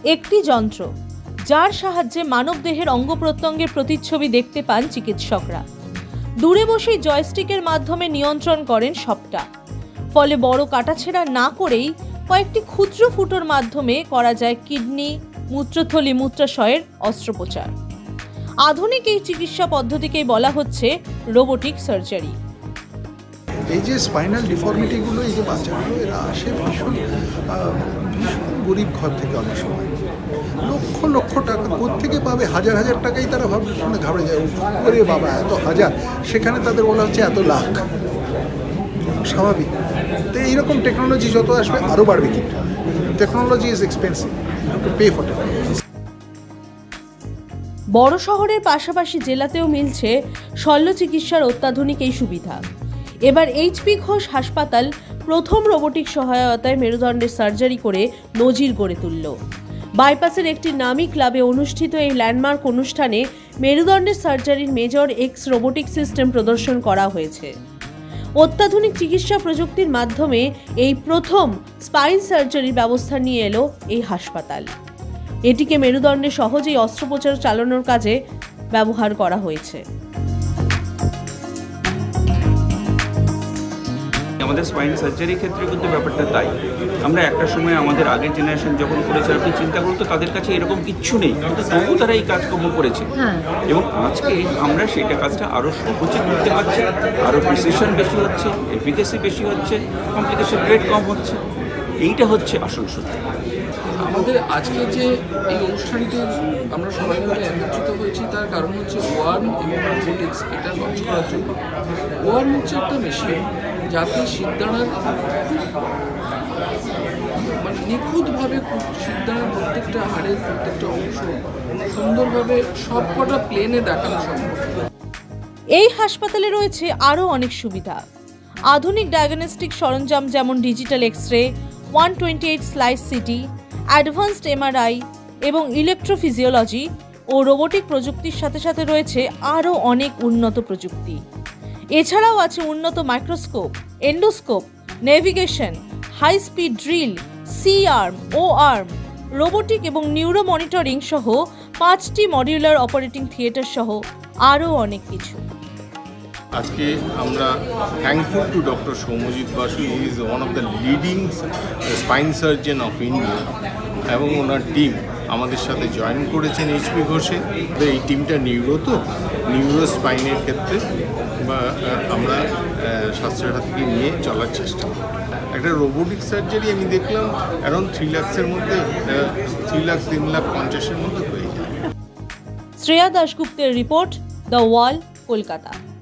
একটি যন্ত্র যার সাহায্যে মানবদেহের অঙ্গ প্রত্যঙ্গের প্রতিচ্ছবি দেখতে পান চিকিৎসকরা। দূরে বসেই জয়স্টিকের মাধ্যমে নিয়ন্ত্রণ করেন সবটা। ফলে বড় কাটাছেঁড়া না করেই কয়েকটি ক্ষুদ্র ফুটোর মাধ্যমে করা যায় কিডনি, মূত্রথলি, মূত্রাশয়ের অস্ত্রোপচার। আধুনিক এই চিকিৎসা পদ্ধতিকেই বলা হচ্ছে রোবোটিক সার্জারি। এই যে স্পাইনাল ডিফর্মিটিগুলো, এই যে বাচ্চাগুলো, এরা আসে ভীষণ গরিব ঘর থেকে। অনেক সময় লক্ষ লক্ষ টাকা কোত্থেকে পাবে, হাজার হাজার টাকাই তারা শুনে ঘাবড়ে যায়। ওরে বাবা, এত হাজার, সেখানে তাদের বলা হচ্ছে এত লাখ। স্বাভাবিক। তো এইরকম টেকনোলজি যত আসবে আরও বাড়বে। কিন্তু technology is expensive, to pay for technology. বড় শহরের পাশাপাশি জেলাতেও মিলছে শল্য চিকিৎসার অত্যাধুনিক এই সুবিধা। এবার এইচপি ঘোষ হাসপাতাল প্রথম রোবোটিক সহায়তায় মেরুদণ্ডের সার্জারি করে নজির গড়ে তুলল। বাইপাসের একটি নামী ক্লাবে অনুষ্ঠিত এই ল্যান্ডমার্ক অনুষ্ঠানে মেরুদণ্ডের সার্জারির মেজর এক্স রোবোটিক সিস্টেম প্রদর্শন করা হয়েছে। অত্যাধুনিক চিকিৎসা প্রযুক্তির মাধ্যমে এই প্রথম স্পাইন সার্জারির ব্যবস্থা নিয়ে এলো এই হাসপাতাল। এটিকে মেরুদণ্ডে সহজেই অস্ত্রোপচার চালানোর কাজে ব্যবহার করা হয়েছে। আমাদের স্পাইন সার্জারির ক্ষেত্রে কিন্তু ব্যাপারটা তাই। আমরা একটা সময় আমাদের আগের জেনারেশন যখন করেছে, আপনি চিন্তা করতো তাদের কাছে এরকম কিচ্ছু নেই, কিন্তু তবু তারা এই কাজকর্ম করেছে। এবং আজকে আমরা সেটা কাজটা আরও সহজে করতে পারছি, আরও প্রিসিশন বেশি হচ্ছে, এফিকেসি বেশি হচ্ছে, কমপ্লিকেশন রেট কম হচ্ছে। এইটা হচ্ছে আসল সত্যি। আমাদের আজকে যে এই অনুষ্ঠানটি আমরা সবাই মিলে একত্রিত হয়েছি, তার কারণ হচ্ছে ওয়ার্ম এবং রোবোটিক্স এটা লঞ্চ করার জন্য। ওয়ার্ম হচ্ছে একটা মেশিন যাতে শিরদাঁড়ার মানে নিখুঁতভাবে শিরদাঁড়ার প্রত্যেকটা হাড়ের প্রত্যেকটা অংশ সুন্দরভাবে সবকটা প্লেনে দেখানো সম্ভব। এই হাসপাতালে রয়েছে আরও অনেক সুবিধা। আধুনিক ডায়াগনস্টিক সরঞ্জাম যেমন digital X-ray, 128 slice CT, advanced MRI এবং ইলেকট্রোফিজিওলজি ও রোবোটিক প্রযুক্তির সাথে সাথে রয়েছে আরও অনেক উন্নত প্রযুক্তি। এছাড়াও আছে উন্নত microscope, endoscope, navigation, high speed drill, C arm, O arm, robotic এবং নিউরো মনিটরিং সহ 5টি মডিউলার অপারেটিং থিয়েটার সহ আরও অনেক কিছু। আজকে আমরা thankful to doctor Soumyajit Basu. He is one of the leading spine surgeon of India, এবং ওনার টিম আমাদের সাথে জয়েন করেছেন এইচপি ঘোষে। এই টিমটা নিউরো স্পাইনের ক্ষেত্রে বা আমরা স্বাস্থ্যের হাত থেকে নিয়ে চলার চেষ্টা করি। একটা রোবোটিক সার্জারি আমি দেখলাম অ্যারাউন্ড 3 লাখের মধ্যে, 3,50,000 মধ্যে হয়ে যায়। শ্রেয়া দাশগুপ্তের রিপোর্ট, দ্য ওয়াল, কলকাতা।